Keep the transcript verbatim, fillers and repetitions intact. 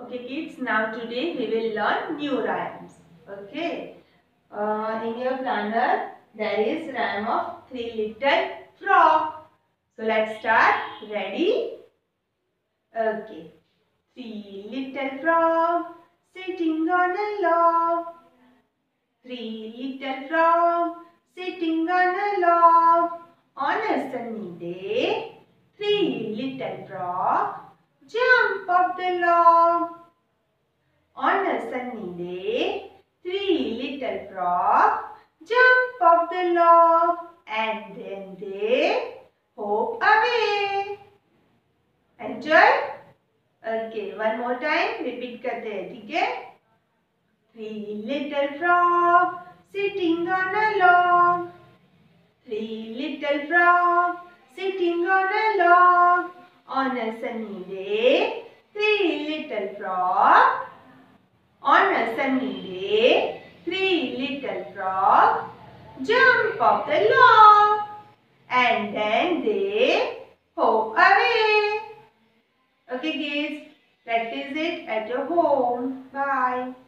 Okay kids, now today we will learn new rhymes. Okay. Uh, in your planner there is rhyme of three little frog. So let's start. Ready? Okay. Three little frog sitting on a log. Three little frog sitting on a log. On a sunny day, three little frog jump off the log. On a sunny day, three little frogs jump off the log and then they hop away. Enjoy? Okay, one more time repeat करते हैं, ठीक है? Three little frogs sitting on a log. Three little frogs sitting on a log. On a sunny day, three little frogs. On a sunny day, three little frogs jump off the log and then they hop away. Okay kids, practice it at your home. Bye.